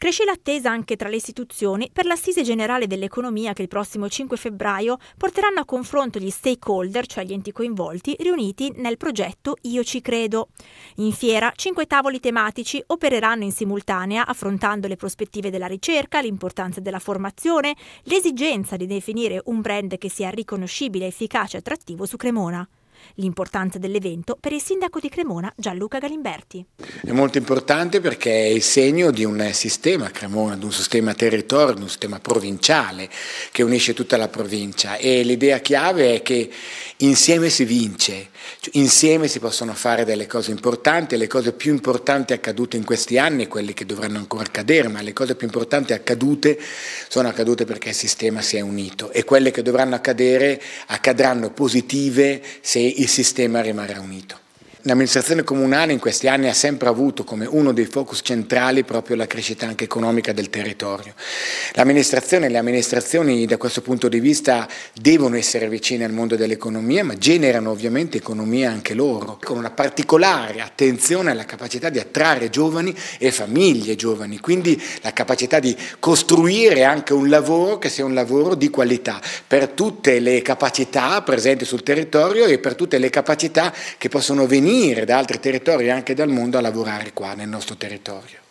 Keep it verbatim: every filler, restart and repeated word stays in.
Cresce l'attesa anche tra le istituzioni per l'Assise Generale dell'Economia che il prossimo cinque febbraio porteranno a confronto gli stakeholder, cioè gli enti coinvolti, riuniti nel progetto Io ci credo. In fiera, cinque tavoli tematici opereranno in simultanea affrontando le prospettive della ricerca, l'importanza della formazione, l'esigenza di definire un brand che sia riconoscibile, efficace e attrattivo su Cremona. L'importanza dell'evento per il sindaco di Cremona Gianluca Galimberti. È molto importante perché è il segno di un sistema Cremona, di un sistema territorio, di un sistema provinciale che unisce tutta la provincia, e l'idea chiave è che insieme si vince, cioè, insieme si possono fare delle cose importanti. Le cose più importanti accadute in questi anni, quelle che dovranno ancora accadere, ma le cose più importanti accadute sono accadute perché il sistema si è unito, e quelle che dovranno accadere accadranno positive se il sistema rimarrà unito. L'amministrazione comunale in questi anni ha sempre avuto come uno dei focus centrali proprio la crescita anche economica del territorio. L'amministrazione e le amministrazioni da questo punto di vista devono essere vicine al mondo dell'economia, ma generano ovviamente economia anche loro, con una particolare attenzione alla capacità di attrarre giovani e famiglie giovani, quindi la capacità di costruire anche un lavoro che sia un lavoro di qualità per tutte le capacità presenti sul territorio e per tutte le capacità che possono venire da altri territori e anche dal mondo a lavorare qua nel nostro territorio.